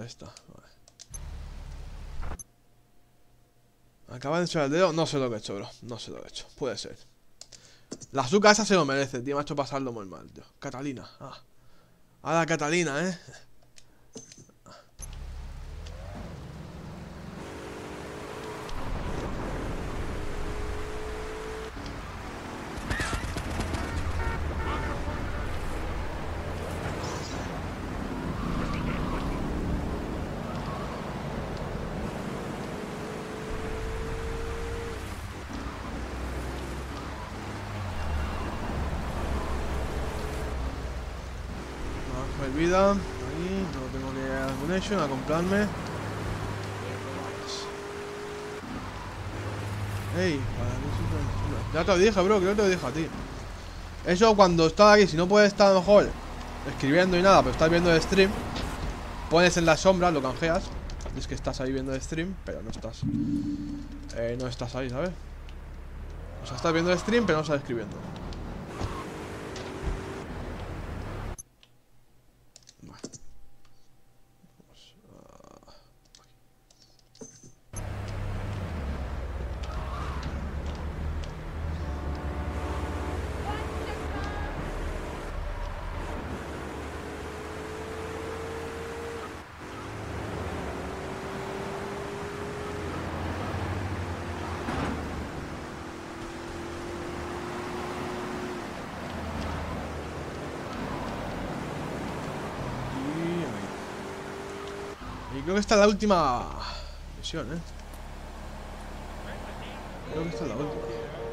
está. Vale. Acaba de echar el dedo. No sé lo que he hecho, bro. No sé lo que he hecho. Puede ser. La azúcar esa se lo merece, tío. Me ha hecho pasarlo muy mal, tío. Catalina. Ah. A la Catalina, Vida, ahí, no tengo que ir a Munition a comprarme. Ey, ya te lo dije, bro, creo que te lo dije a ti. Eso cuando estás aquí, si no puedes estar a lo mejor escribiendo y nada, pero estás viendo el stream, pones en la sombra, lo canjeas. Es que estás ahí viendo el stream, pero no estás. No estás ahí, ¿sabes? O sea, estás viendo el stream, pero no estás escribiendo. Y creo que esta es la última misión, Creo que esta es la última.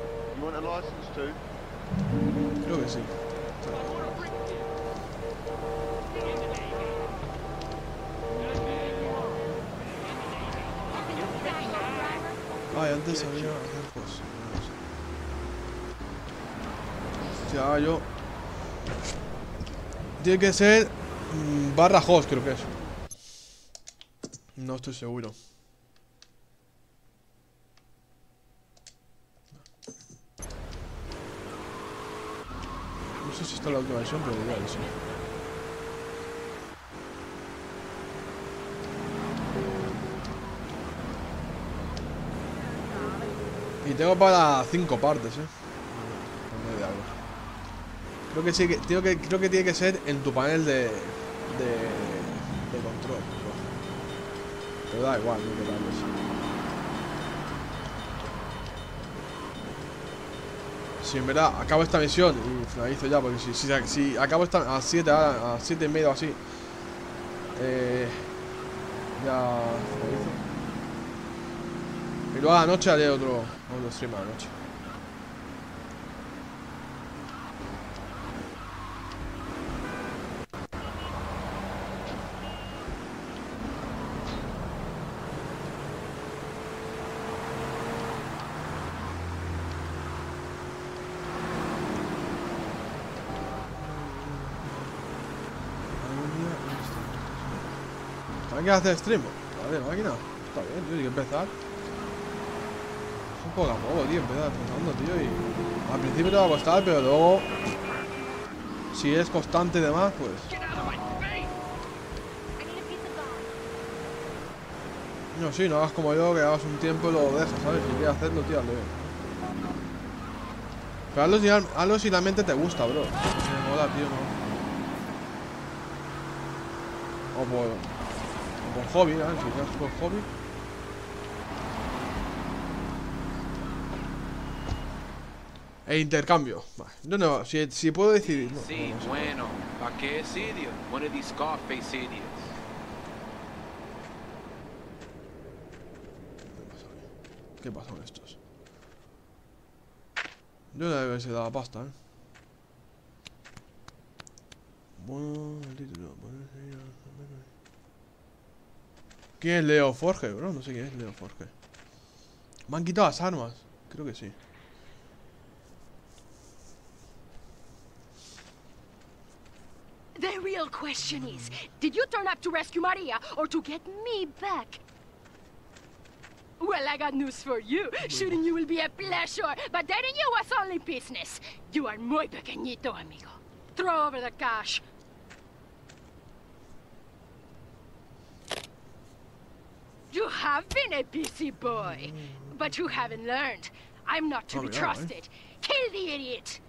Creo que sí. Ay, antes había hacer cosas. Ya, yo. Tiene que ser barra host, creo que es. No estoy seguro. No sé si está en la última versión, pero diría que sí. Y tengo para 5 partes, Creo que sí, creo que tiene que ser en tu panel de control. Pero da igual, no te vayas. Si en verdad acabo esta misión y finalizo ya, porque si acabo esta a 7 y media o así, ya finalizo. Y luego a la noche haré otro stream a la noche. ¿Para qué hacer stream? Vale, máquina. Está bien, tío, hay que empezar. Es un poco a poco, tío, empezar empezando, tío. Y al principio te va a costar, pero luego, si es constante y demás, pues. No, sí, no hagas como yo, que hagas un tiempo y lo dejas, ¿sabes? Si quieres hacerlo, tío, hazlo bien. Pero hazlo si realmente te gusta, bro. Me mola, tío, ¿no? O por hobby, ¿eh? Si quieres por hobby. E intercambio. Vale. No, si puedo decidir. No, Sí, no sé. bueno. ¿A qué sitio? One of these Scarface idiots. ¿Qué pasa con estos? Yo no debe ser la pasta, Bueno, el título. ¿Quién es Leo Forge, bro? No sé quién es Leo Forge. Me han quitado las armas. Creo que sí. The real question is, did you turn up to rescue Maria or to get me back? Well, I got news for you. Shooting you will be a pleasure, but dating you was only business. You are muy pequeñito, amigo. Throw over the cash. You have been a busy boy, but you haven't learned. I'm not to be trusted. Kill the idiot.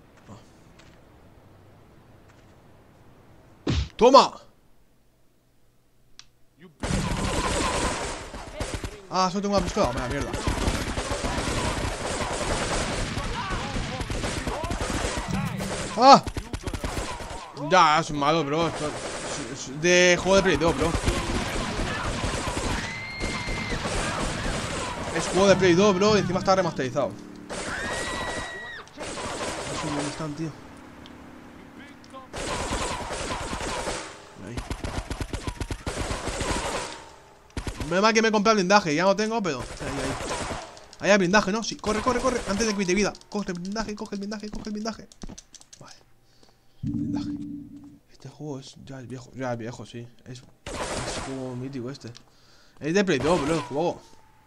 ¡Toma! Ah, solo tengo una pistola. Vaya mierda. ¡Ah! Ya, es malo, bro. Esto es de juego de Play 2, bro. Es juego de Play 2, bro. Y encima está remasterizado. No sé dónde están, tío. Ahí. Menos mal que me he comprado el blindaje. Ya no tengo, pero... Ahí hay blindaje, ¿no? Sí, corre, corre, corre. Antes de que quite vida. Coge el blindaje, coge el blindaje, coge el blindaje. Vale. Blindaje. Este juego es... Ya es viejo. Ya es viejo, sí. Es juego mítico este. Es de Play 2, bro, el juego.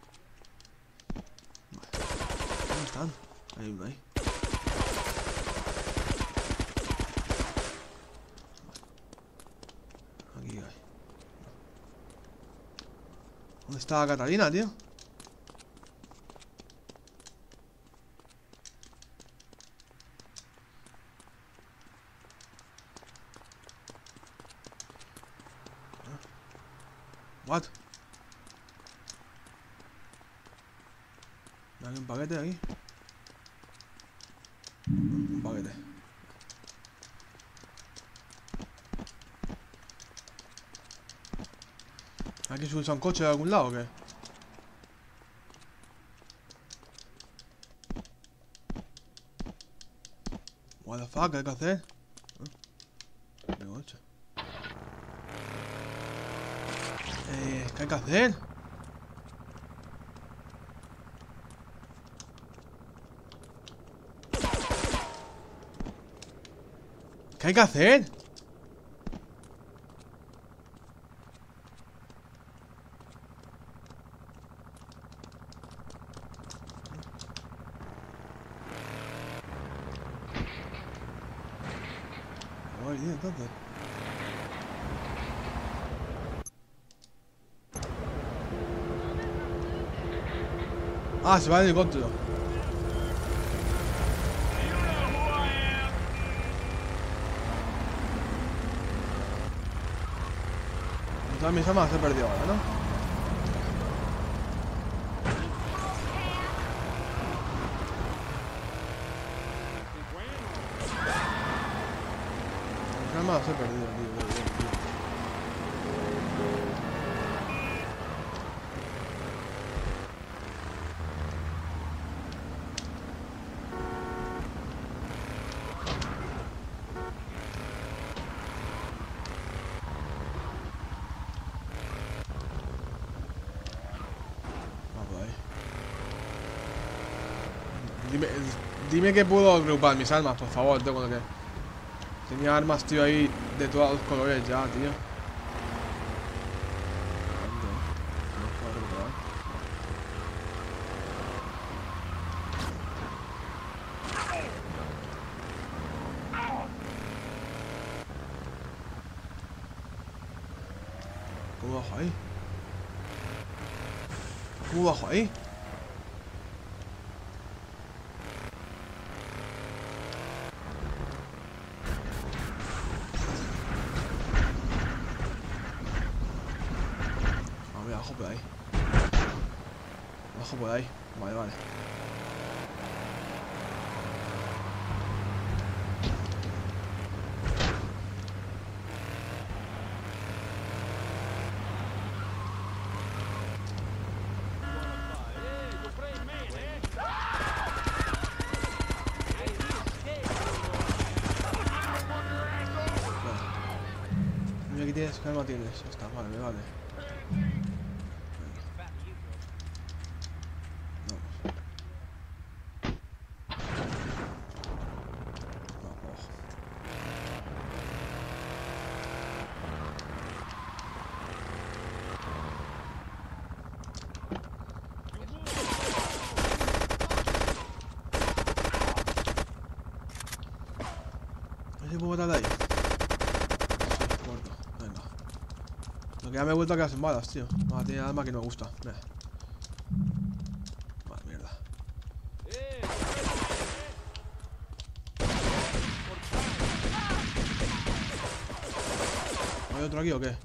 Vale. ¿Dónde están? Hay uno ahí. Vale. Aquí hay. ¿Dónde está Catalina, tío? What? ¿Hay un paquete aquí? Un paquete. ¿Hay que subirse a un coche de algún lado o qué? What the fuck, ¿qué hay que hacer? ¿Qué coche? ¿Qué hay que hacer? ¿Qué hay que hacer? Voy bien, entonces. Ah, se va el helicóptero. Todas mis armas se perdió ahora, ¿no? Mis armas se perdió, tío. Dime que puedo agrupar mis armas, por favor, tío, con lo que... Tenía armas, tío, ahí de todos los colores ya, tío. ¿Cómo bajo ahí? ¿Cómo bajo ahí? Bajo por ahí. Bajo por ahí. Vale, vale. Mira, aquí tienes, ¿qué arma tienes? Ya está, vale, vale. ¿Puedo matar de ahí? Sí, muerto. Venga. Lo Porque ya me he vuelto a quedar sin balas, tío. No, tiene arma que no me gusta. Mira. Vale, mierda. ¿Hay otro aquí o qué?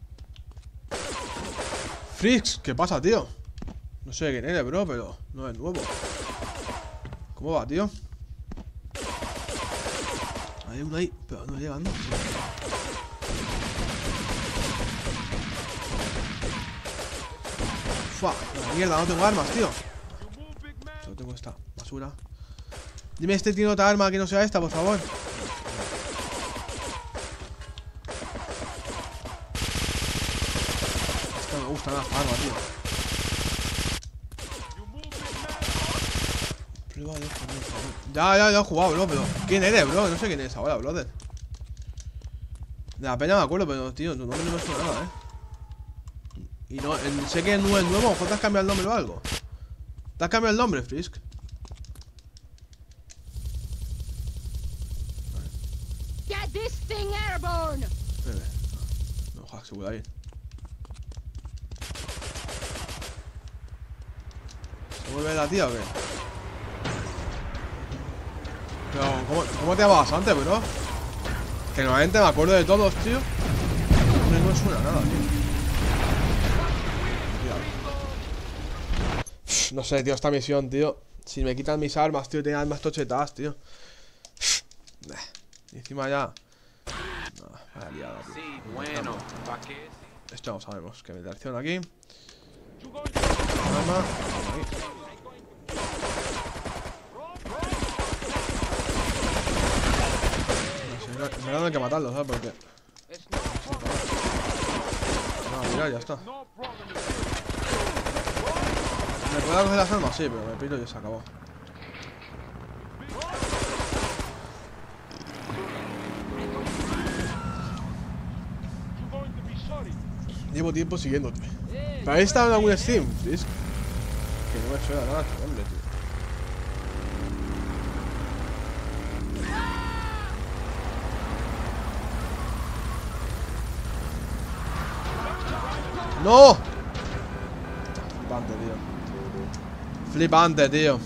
Frix, ¿qué pasa, tío? No sé quién eres, bro, pero no es nuevo. ¿Cómo va, tío? Hay uno ahí, pero no llega, ¿no? Sí. Fua, la mierda, no tengo armas, tío. Solo tengo esta basura. Dime este tiene otra arma que no sea esta, por favor. Esta no me gusta nada esta arma, tío. Ya he jugado, bro, pero ¿quién eres, bro? No sé quién es ahora, brother. De la pena me acuerdo, pero tío, tu nombre no me suena nada, Y no, sé que no es nuevo, a lo mejor te has cambiado el nombre o algo. ¿Te has cambiado el nombre, Frisk? Get this thing airborne. No, joder, seguro ahí. ¿Se vuelve la tía o qué? Pero, ¿cómo te llamabas antes, bro? Que normalmente me acuerdo de todos, tío. No me suena nada, tío. No sé, tío, esta misión, tío. Si me quitan mis armas, tío, tengo armas tochetadas, tío. Y encima ya. No, vaya liada, tío. Sí, bueno, ¿pa' qué? Esto no sabemos. Que me tracciona aquí. Arma. Aquí. Me dan que matarlos, ¿sabes? Porque... No, mira, ya está. ¿Me puedo coger las armas? Sí, pero me piro y se acabó. Llevo tiempo siguiéndote. ¿Pero ahí está en algún Steam? ¿Sí? Que no me suena nada, hombre, tío. ¡No! Flipante, tío. Flipante, tío.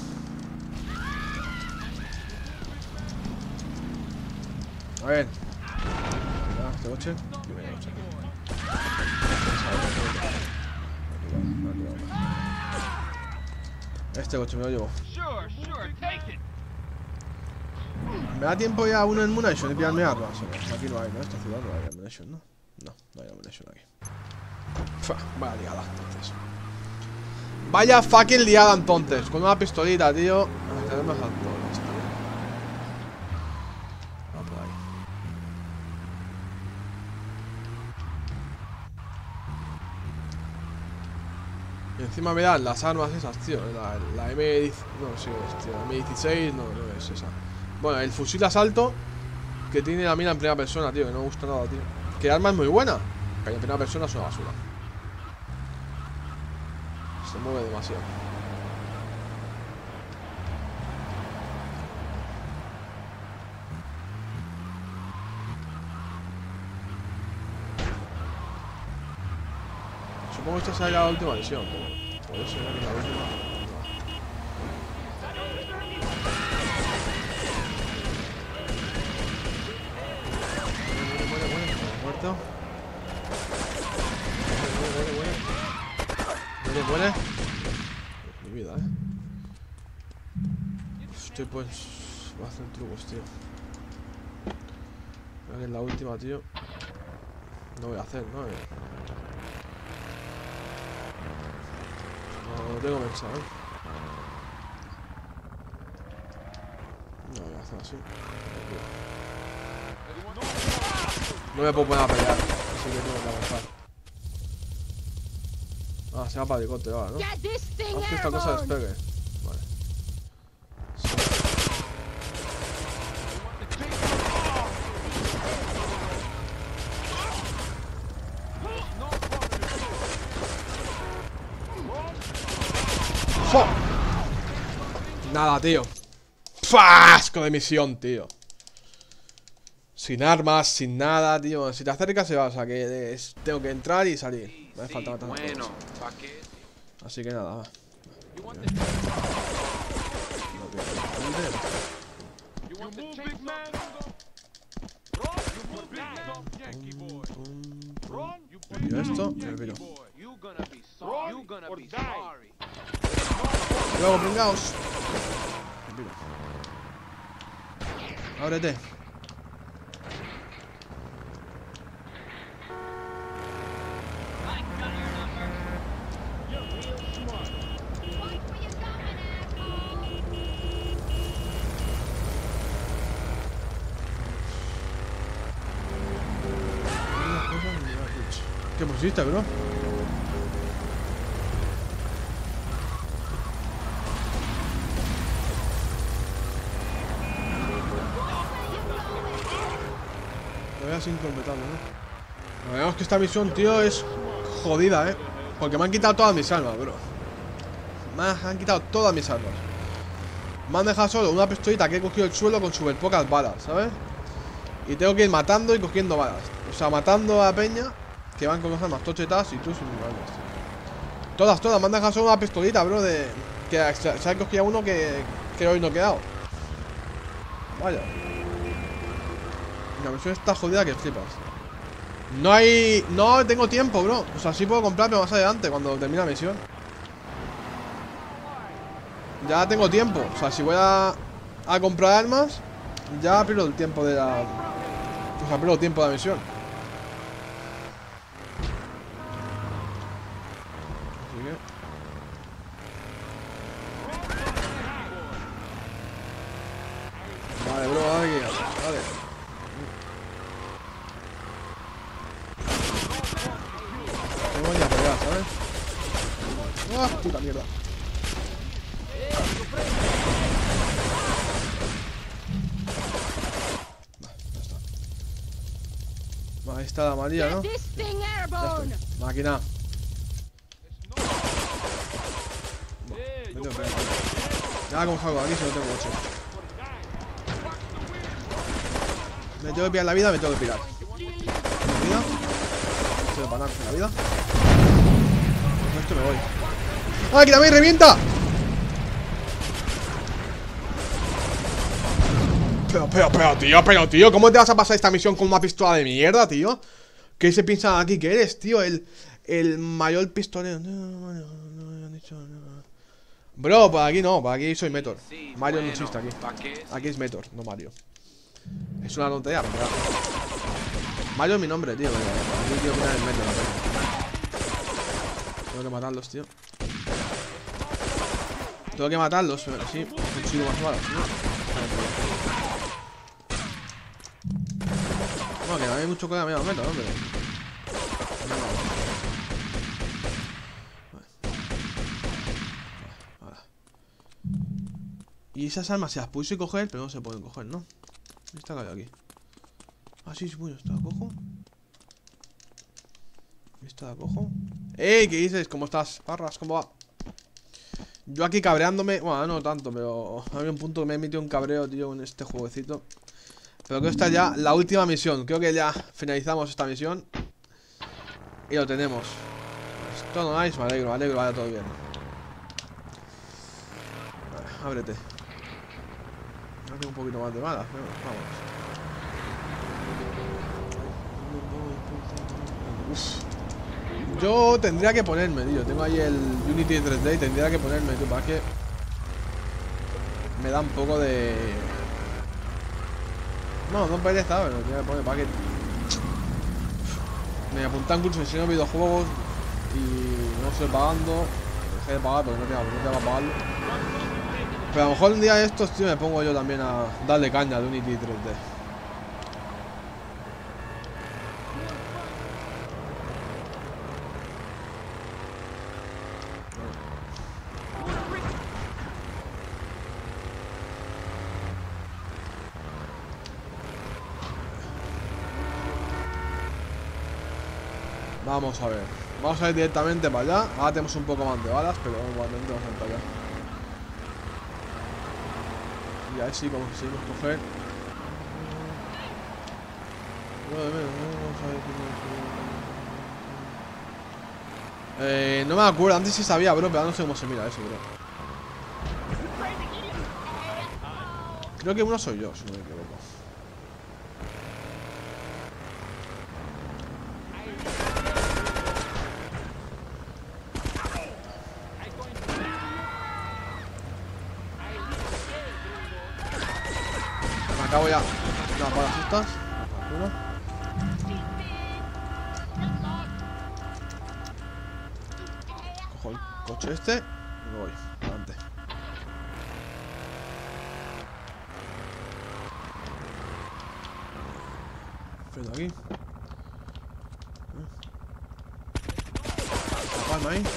A ver. Mira, este coche. Mira, coche. Este coche me lo llevo. ¿Me da tiempo ya uno en Munition y pillarme armas? Aquí no hay, ¿no? Esta ciudad no hay Munition, ¿no? No, no hay Munition aquí. Vaya liada, entonces. Vaya fucking liada, entonces. Con una pistolita, tío. A tenerme alto. Va por ahí. Y encima me dan las armas esas, tío. La M10. No, sí, tío. La M16 no es esa. Bueno, el fusil de asalto que tiene la mira en primera persona, tío. Que no me gusta nada, tío. Que el arma es muy buena. Pero en primera persona es una basura. Se mueve demasiado. Supongo que esta será la última misión, pero puede ser que la última. Muerto. Muere. Mi vida, Estoy pues... Voy a hacer trucos, tío. Creo que es la última, tío. No voy a hacer, ¿no? No lo tengo pensado, No voy a hacer así. No me puedo poner a pelear. Así que tengo que avanzar. Ah, se va para el helicóptero ahora, ¿no? Haz que esta cosa despegue. Vale. Sí. ¡Fua! Nada, tío. ¡Fua! Asco de misión, tío. Sin armas, sin nada, tío. Si te acercas se va, o sea que tengo que entrar y salir. No hace falta matar a Bueno, todos. ¿pa' qué? Así que nada, va. You want the Me pido esto, me pido. You gonna be sorry. You gonna be sorry. Luego, pringaos. Me pido. Ábrete. ¿Qué pusiste, bro? Todavía sin completarlo, ¿no? Veamos que esta misión, tío, es jodida, porque me han quitado todas mis armas, bro. Me han quitado todas mis armas. Me han dejado solo una pistolita que he cogido el suelo con súper pocas balas, ¿sabes? Y tengo que ir matando y cogiendo balas. O sea, matando a peña que van con las armas tochetas y tú sin balas. Todas, me han dejado solo una pistolita, bro, de... Que se ha cogido uno que hoy no he quedado. Vaya. La misión está jodida que flipas. No tengo tiempo, bro. O sea, sí puedo comprarme más adelante cuando termine la misión. Ya tengo tiempo. O sea, si voy a comprar armas, ya pierdo el tiempo de la... O sea, pierdo el tiempo de la misión. Así que... Vale, bro, dale. Tengo ya pelear, ¿sabes? ¡Ah, puta mierda! Ahí está la amarilla, ¿no? Máquina. Ya como salgo aquí si no tengo 8. Me tengo que pillar la vida, me tengo que pirar. La vida. Estoy de panar con la vida. Con esto me voy. ¡Ah, que también revienta! Pero, tío, ¿cómo te vas a pasar esta misión con una pistola de mierda, tío? ¿Qué se piensa aquí que eres, tío? El mayor pistolero. Bro, para aquí no, para aquí soy Metor. Mario no existe aquí. Aquí es Metor, no Mario. Es una tontería, pero... Mario es mi nombre, tío. Aquí quiero poner el Metor. Tengo que matarlos, tío. Tengo que matarlos, pero sí. Consigo más balas, ¿no? No, que no hay mucho que me meto, hombre. Vale. Y esas armas se las pudiese coger, pero no se pueden coger, ¿no? Está caído aquí. Ah, sí, bueno, esta la cojo. Esta la cojo. ¡Ey! ¿Qué dices? ¿Cómo estás? Parras, ¿cómo va? Yo aquí cabreándome. Bueno, no tanto, pero había un punto que me he metido un cabreo, tío, en este jueguecito. Pero creo que esta es ya la última misión. Creo que ya finalizamos esta misión. Y lo tenemos. Esto no es, me alegro, vaya todo bien. Vale, ábrete. Ahora tengo un poquito más de balas. Vamos. Uf. Yo tendría que ponerme, tío. Tengo ahí el Unity 3D y tendría que ponerme, tío, para que me da un poco de... No pereza, pero tengo que poner para que... Me apunté en curso de videojuegos y no estoy pagando. Dejé de pagar, pero no te va a pagarlo. Pero a lo mejor un día de estos, tío, me pongo yo también a darle caña de Unity 3D. Vamos a ver. Vamos a ir directamente para allá. Ahora tenemos un poco más de balas, pero igualmente vamos a ir para allá. Y a ver si conseguimos coger. No me acuerdo, antes sí sabía, bro, pero ahora no sé cómo se mira eso, bro. Creo que uno soy yo, si no me equivoco. Me acabo ya. No, para las justas. Cojo el coche este y me voy. Adelante. Freno aquí. La palma ahí.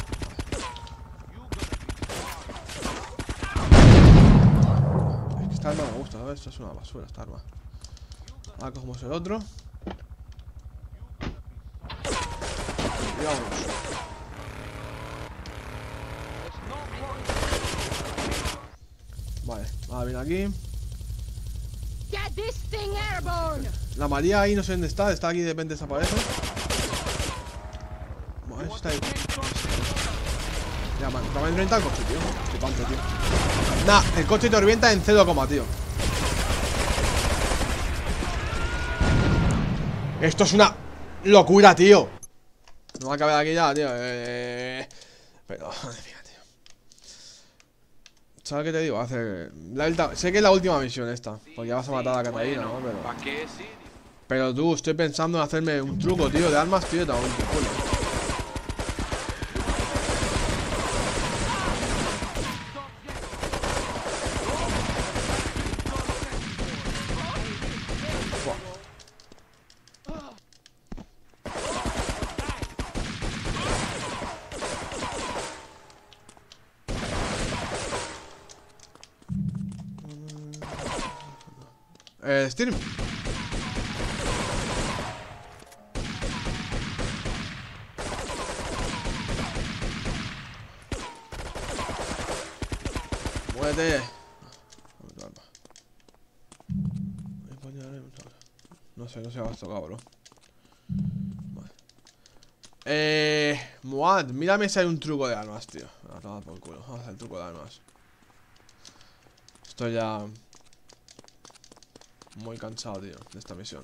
Es que esta arma me gusta, ¿sabes? Esto es una basura, esta arma. Ahora cogemos el otro. Y vámonos. Vale, ahora viene aquí. Get this thing airborne. La María ahí no sé dónde está aquí de repente desaparece. Vale, está ahí. Ya, man, te va a reventar el coche, tío. Flipante, tío. Nah, el coche te revienta en 0, tío. Esto es una locura, tío. No va a caber aquí ya, tío. Pero, madre mía, tío. ¿Sabes qué te digo? Sé que es la última misión esta. Porque ya vas a matar a la Catalina, ¿no? Pero tú, estoy pensando en hacerme un truco, tío, de armas, tío. Te hago un culo. Steam. Muévete. No sé, va a tocar, bro. Vale. Muad, mírame si hay un truco de armas, tío. A tomar por culo. Vamos a hacer el truco de armas. Estoy ya muy cansado, tío, de esta misión.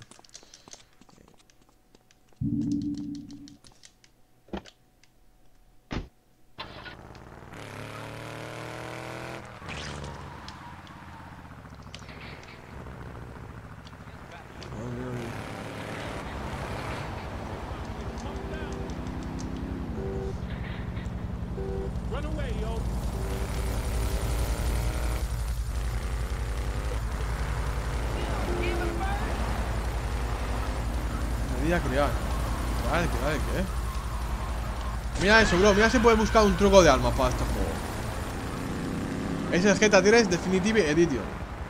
Criar. ¿Qué? Mira eso, bro. Mira si puedes buscar un truco de armas para este juego. Ese es GTA 3 Definitive Edition.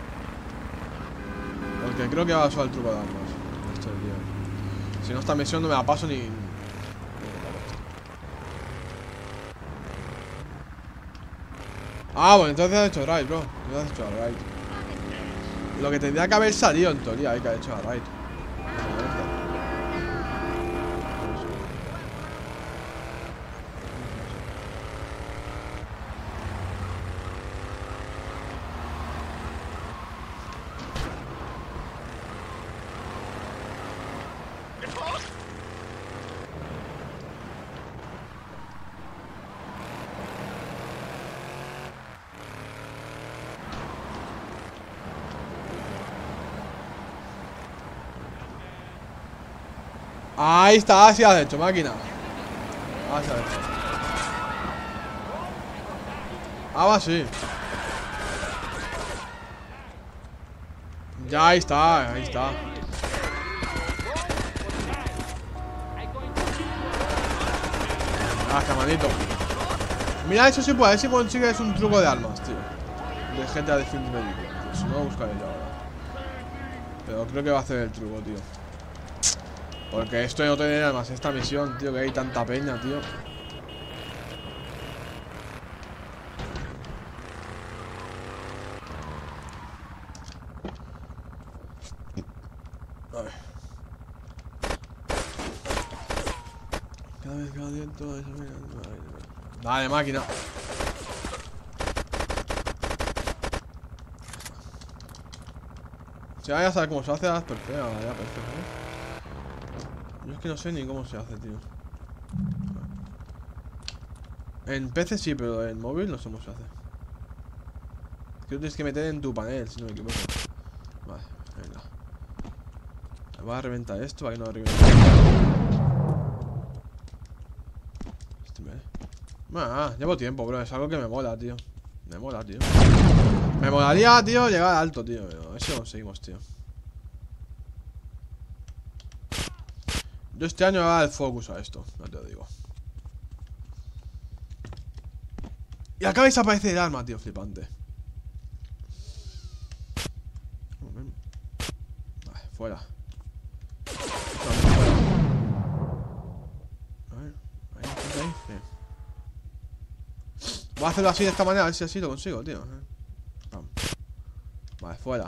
Porque creo que va a usar el truco de armas. Si no, esta misión no me la paso ni. Ah, bueno, entonces has hecho raid, bro. Entonces has hecho raid. Lo que tendría que haber salido en teoría hay que haber hecho raid. Ahí está, así has hecho, máquina. Así has hecho. Ah, sí. Ya, ahí está, ahí está. Hasta manito. Mira, eso sí puede, a ver si consigues un truco de armas, tío. De GTA Definitive Edition. Pues si no, buscaré yo ahora. Pero creo que va a hacer el truco, tío. Porque esto no tiene armas, esta misión, tío, que hay tanta peña, tío. A ver. Cada vez que aliento. Dale, máquina. Si ya sabes cómo se hace, haz perfecto. Ya perfecto, ¿eh? Yo es que no sé ni cómo se hace, tío. En PC sí, pero en móvil no sé cómo se hace. Creo que tienes que meter en tu panel, si no me equivoco. Vale, venga. Voy a reventar esto para que no reviente. Llevo tiempo, bro. Es algo que me mola, tío. Me mola, tío. Me molaría, tío, llegar alto, tío. Pero a ver si lo conseguimos, tío. Yo este año voy a dar el focus a esto, no te lo digo. Y acá vais a aparecer el arma, tío, flipante. Vale, fuera. A ver, ahí. Bien. Voy a hacerlo así de esta manera, a ver si así lo consigo, tío. Vale, fuera.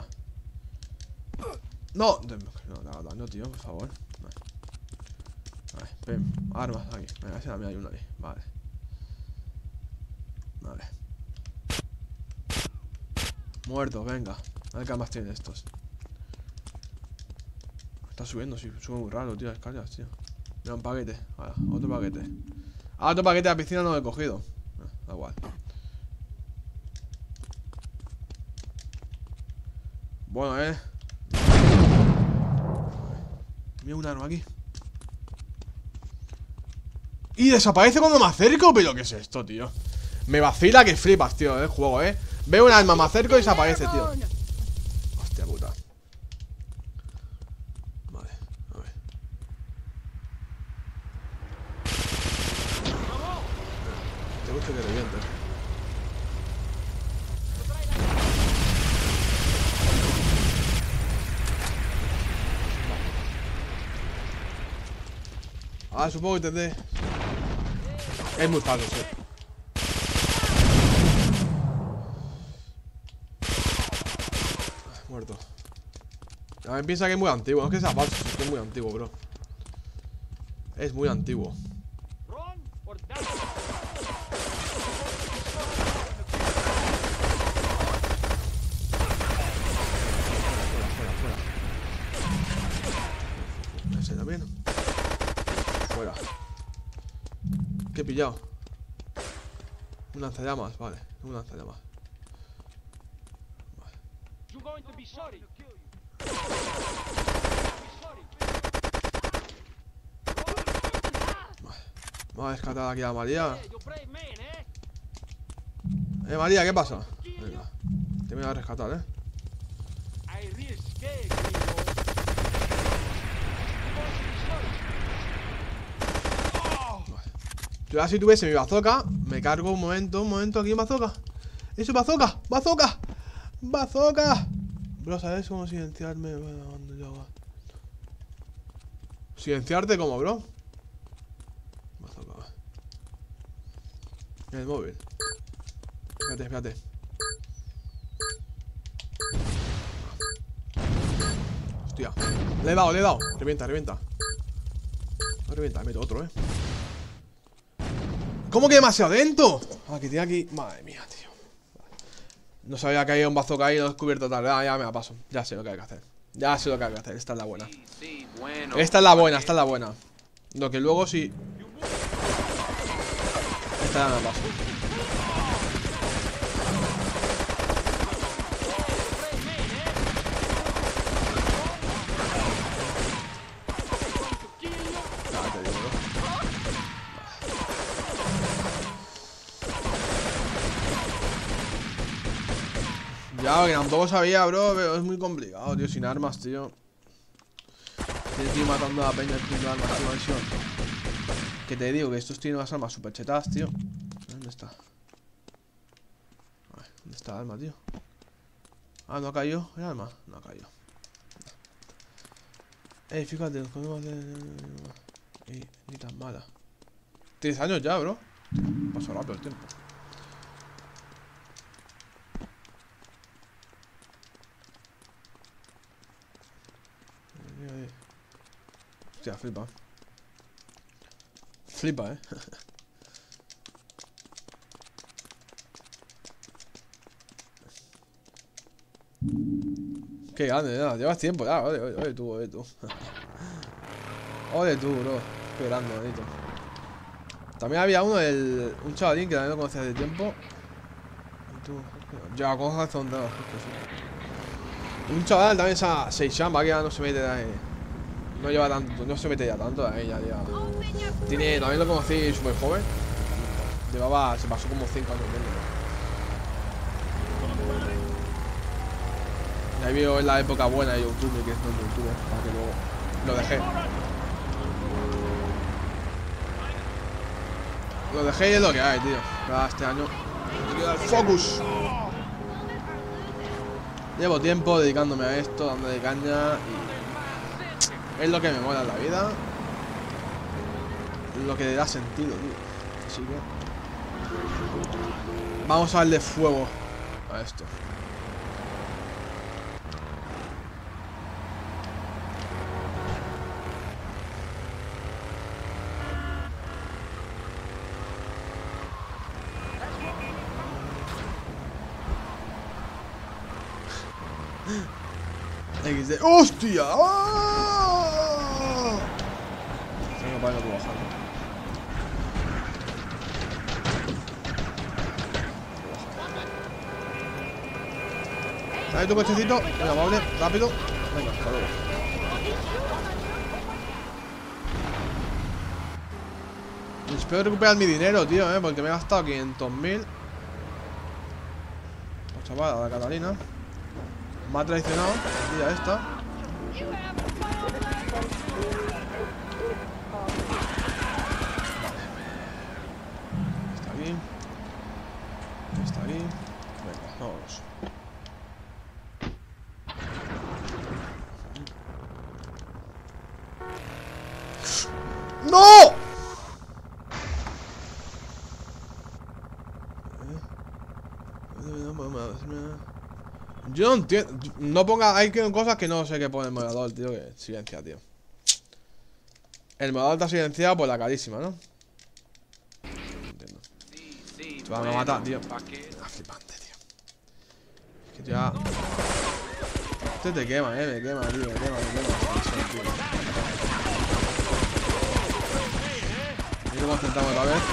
No, no, tío, por favor. Vale, ven, armas aquí. Venga, esa hay una ahí. Vale. Vale. Muertos, venga. A ver qué armas tienen estos. Está subiendo, sí, sube muy raro, tío, las escaleras, tío. Mira, un paquete. Vale, otro paquete. Ah, otro paquete de la piscina no lo he cogido. Da igual. Bueno, mira un arma aquí. Y desaparece cuando me acerco. ¿Pero qué es esto, tío? Me vacila que flipas, tío, el juego, Veo un arma, me acerco y desaparece, tío. Hostia puta. Vale, a ver. Te gusta que reviente. Ah, supongo que tendré. Es muy fácil, sí. Muerto. A ver, piensa que es muy antiguo. No es que sea falso, es que es muy antiguo, bro. Es muy antiguo. Fuera. Ese también. Fuera. ¿Qué he pillado? Un lanzallamas, vale. Un lanzallamas. Vamos a descartar aquí a María. María, ¿qué pasa? Venga. Te voy a rescatar, Yo ahora si tuviese mi bazooka, me cargo un momento aquí en bazooka. ¡Eso, bazooka! ¡Bazooka! ¡Bazooka! Bro, ¿sabes cómo silenciarme? ¿Silenciarte cómo, bro? Bazooka. En el móvil. Espérate. Hostia. Le he dado. Revienta. No revienta, meto otro, ¿Cómo que demasiado lento? Ah, que tiene aquí. Madre mía, tío. No sabía que había un bazooka ahí y lo he descubierto tarde. Ah, ya me la paso. Ya sé lo que hay que hacer. Esta es la buena. Esta es la buena. Lo que luego sí. Esta ya me la paso. Ya, que tampoco sabía, bro, pero es muy complicado, tío, sin armas, tío. Tienes que ir matando a la peña haciendo armas, tío, mansión. Que te digo que estos tienen unas armas super chetadas, tío. ¿Dónde está? A ver, ¿dónde está el arma, tío? Ah, ¿no ha caído el arma? No ha caído. Fíjate, los podemos hacer. Ni tan mala. 10 años ya, bro. Pasó rápido el tiempo. Hostia, flipa. Flipa, Qué grande, ¿no? Llevas tiempo ya. Ole tú, ole tú. Ole tú, bro. Qué grande, bonito. También había un chavalín que también lo conocía hace tiempo. Y tú, ya, cojo hace un dedo. Un chaval también se llama, que ya no se mete ahí. No lleva tanto, no se mete ya tanto ahí, ya. También lo conocí súper joven. Se pasó como 5 años menos. Y ahí vio en la época buena de YouTube, que es no YouTube, para que luego lo dejé. Lo dejé y es lo que hay, tío. Ya este año me queda el focus. Llevo tiempo dedicándome a esto, dándole caña y es lo que me mola en la vida. Es lo que le da sentido, tío. Así que vamos a darle fuego a esto. XD. ¡Hostia! ¡Oh! Tengo para no bajar. Dale tu cochecito. Venga, amable, rápido. Venga, hasta luego. Espero recuperar mi dinero, tío, porque me he gastado 500.000. La chavala, la Catalina. Me ha traicionado, tía esta. Está aquí. Está aquí. Venga, vámonos. ¡No! Yo no entiendo. No ponga. Hay cosas que no sé qué pone el moderador, tío. Que silencia, tío. El moderador está silenciado por la carísima, ¿no? No entiendo. Te van a matar, tío. Ah, flipante, tío. Es que ya. Este te quema, me quema, tío. Me quema. Y lo intentamos otra vez.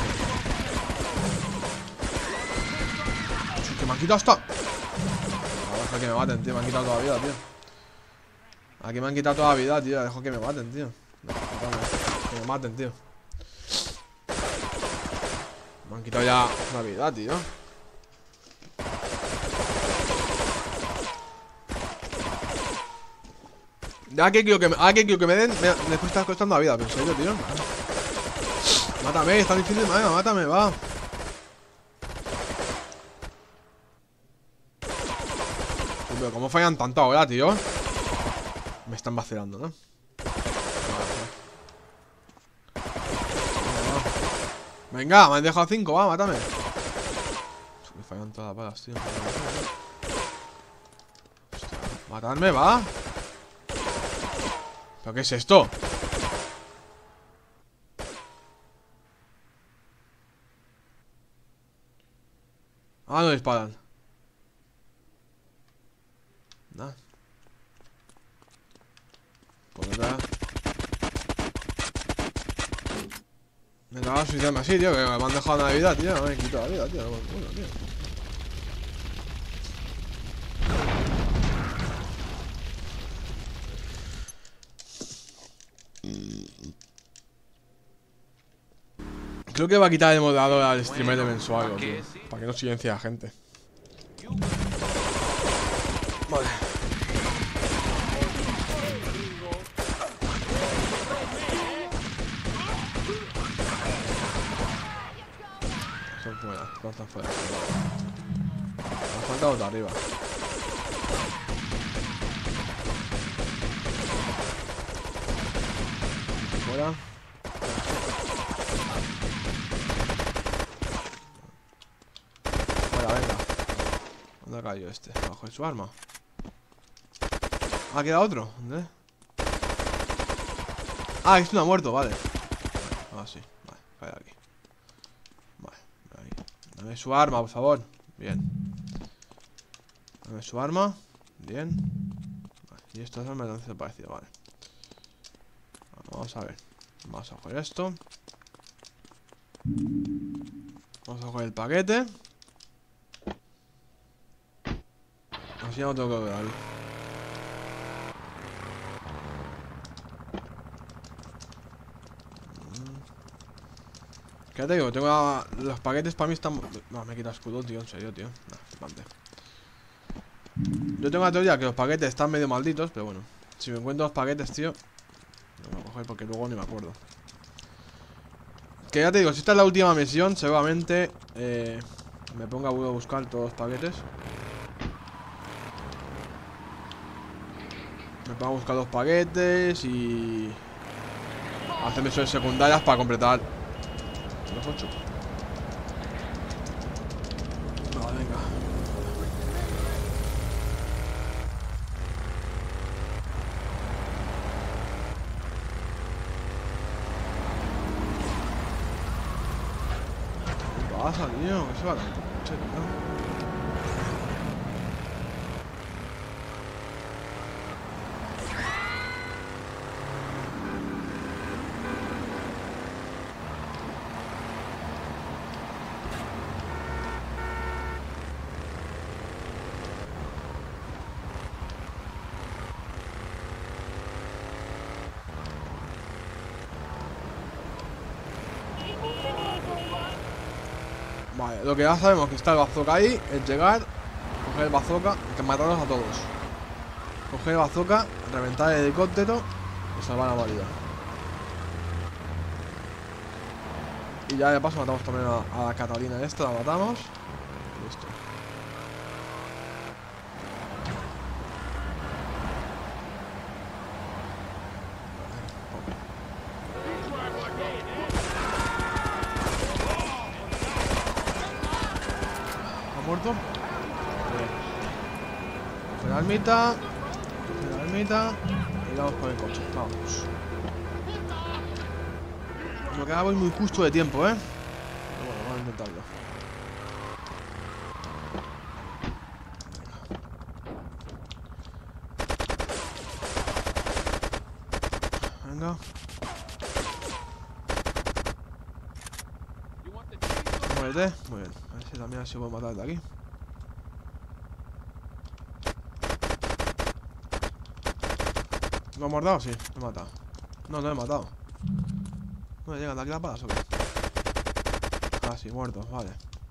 Que me han quitado hasta. Dejo que me maten, tío. Me han quitado toda la vida, tío. Aquí me han quitado toda la vida, tío. Dejo que me maten, tío. Que me maten, tío. Me han quitado ya la vida, tío. Ya que quiero que me den. Me está costando la vida, pero en serio, tío. Mátame, está difícil, mátame, va. Pero ¿cómo fallan tanto ahora, tío? Me están vacilando, ¿no? Venga, me han dejado 5, va, mátame. Me fallan todas las balas, tío. Hostia, matadme, va. ¿Pero qué es esto? Ah, no disparan. Nada. Pues nada. Me la voy a suicidarme así, tío. Que me han dejado una vida, tío. Me han quitado la vida, tío. Bueno, tío. Creo que va a quitar el moderador al streamer de mensual, tío. Para que no silencie a la gente. Vale. Son fuera, están fuera. Me falta otra arriba. Fuera. Fuera, venga. ¿Dónde ha caído este? Abajo de su arma. Ah, queda otro. ¿Dónde? Ah, este no ha muerto, vale. Ah, sí, vale. cae de aquí. Vale, ahí. Dame su arma, por favor. Bien. Dame su arma. Bien. Vale. Y esto es me parece parecido, vale. Vamos a ver. Vamos a coger esto. Vamos a coger el paquete. Así ya no tengo que ver ahí. ¿Qué te digo? Tengo los paquetes para mí están... No, me quita escudo, tío, en serio, tío. No, flipante. Yo tengo la teoría que los paquetes están medio malditos, pero bueno. Si me encuentro los paquetes, tío, no me voy a coger porque luego ni me acuerdo. Que ya te digo, si esta es la última misión, seguramente me ponga a buscar todos los paquetes. Me pongo a buscar los paquetes y hacer misiones secundarias para completar los 8. Vale, venga. ¿Qué pasa, tío? ¿Qué se va tanto coche, tío? Vale, lo que ya sabemos que está el bazooka ahí es llegar, coger el bazooka y matarlos a todos. Coger el bazooka, reventar el helicóptero y salvar a la vida. Y ya de paso matamos también a la Catalina esta, la matamos. Listo. Muerto. Coge la ermita. Coge la ermita. Y vamos con el coche. Vamos. Nos quedamos muy justo de tiempo, Pero bueno, vamos a intentarlo. Venga. Muérete. Muy bien. A ver si también así puedo matar de aquí. ¿Lo he matado? Sí, lo he matado. No, no lo he matado. ¿No me llegan de aquí las balas o qué? Ah, sí, muertos, vale.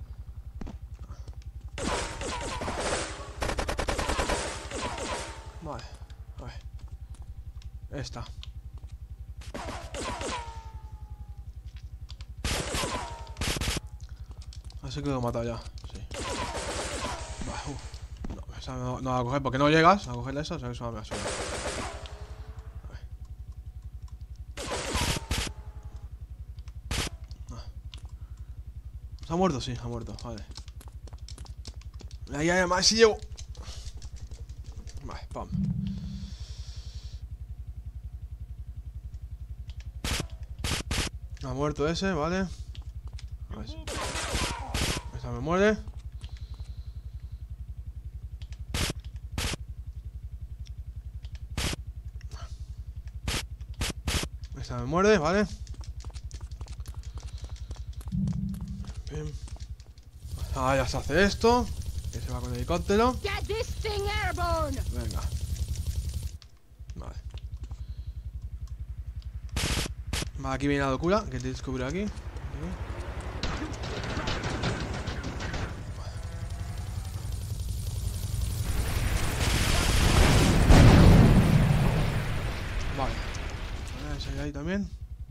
Vale, a ver. Esta. Así que lo he matado ya, sí. Vale, no, esa no la voy a coger porque no llegas a cogerle esa, o sea que eso me va a subir. ¿Ha muerto? Sí, ha muerto, vale. Ahí, además, si llego. Vale, pam. Ha muerto ese, vale. A ver si... Esa me muere. Esa me muerde, vale. Bien. Ah, ya se hace esto. Que se va con el helicóptero. Venga. Vale. Vale, aquí viene la locura. Que te descubre aquí. Vale. Ese de ahí también.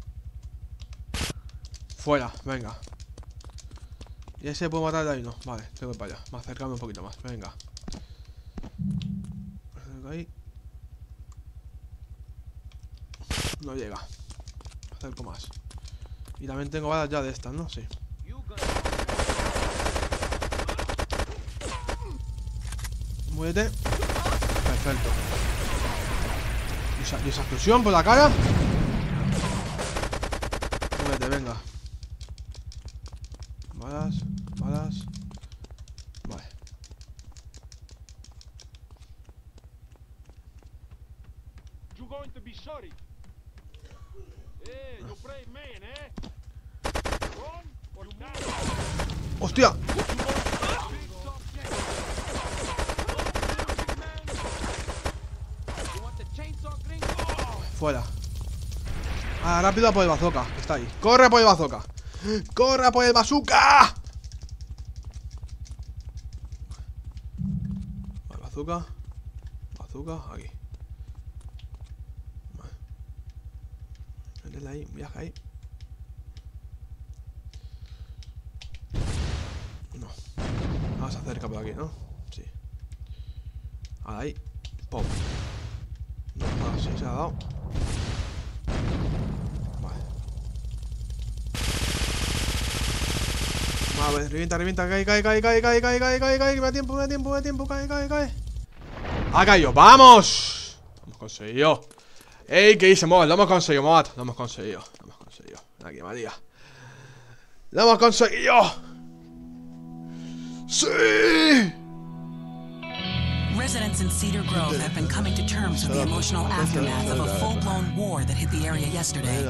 Fuera, venga. ¿Y ese puedo matar de ahí? No, vale, tengo que ir para allá. Más acercarme un poquito más, venga. Me acerco ahí. No llega. Me acerco más. Y también tengo balas ya de estas, ¿no? Sí. Muévete. Perfecto. ¿Y esa explosión por la cara? Muévete, venga. ¡Hostia! Fuera. Ah, rápido a por el bazooka, que está ahí. ¡Corre a por el bazooka! ¡Corre a por el bazooka! Vale, bazooka. Bazooka, aquí. Vale. Métele ahí, viaja ahí. No. Vamos a acercar por aquí, ¿no? Sí. Ahí. Pop. No, sí, se ha dado. Vale, revienta, revienta, cae, me da tiempo, cae. Ha caído, ¡vamos! Lo hemos conseguido. ¡Ey, que dice Mod! Lo hemos conseguido, Mod. Lo hemos conseguido. Aquí, María. ¡Lo hemos conseguido! ¡Sí! Residents in Cedar Grove have been coming to terms with the emotional aftermath of a full-blown war that hit the area yesterday.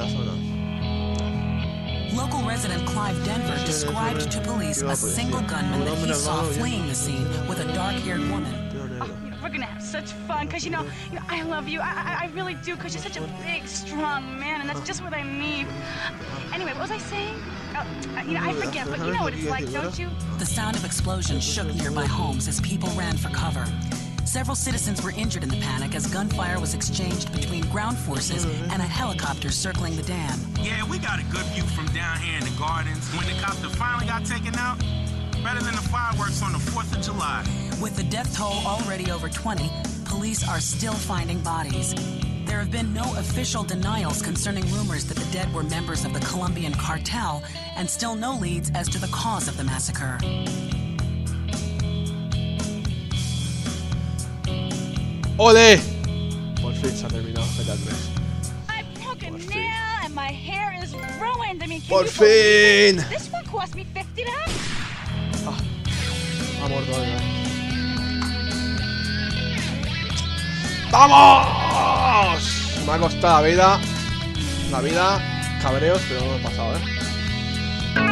Local resident Clive Denver described to police a single gunman that he saw fleeing the scene with a dark-haired woman. We're gonna have such fun, cause you know, I love you. I really do, cause you're such a big, strong man, and that's just what I need. Anyway, what was I saying? I forget, but you know what it's like, don't you? The sound of explosions shook nearby homes as people ran for cover. Several citizens were injured in the panic as gunfire was exchanged between ground forces and a helicopter circling the dam. Yeah, we got a good view from down here in the gardens when the copter finally got taken out. Better than the fireworks on the 4th of July. With the death toll already over 20, police are still finding bodies. There have been no official denials concerning rumors that the dead were members of the Colombian cartel, and still no leads as to the cause of the massacre. ¡Ole! Por fin se ha terminado GTA 3. I broke a nail and my hair is ruined. I mean, can Por you believe fin. it? This one cost me $50. Ha muerto algo. ¡Vamos! Me ha costado la vida, cabreos, pero no me he pasado,